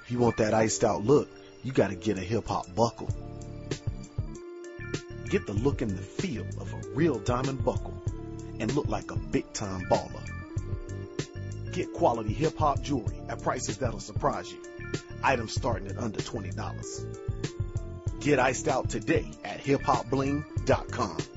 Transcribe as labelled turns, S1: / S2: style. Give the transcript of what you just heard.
S1: If you want that iced out look, you gotta get a hip hop buckle. Get the look and the feel of a real diamond buckle and look like a big time baller. Get quality hip hop jewelry at prices that'll surprise you. Items starting at under $20. Get iced out today at hiphopbling.com.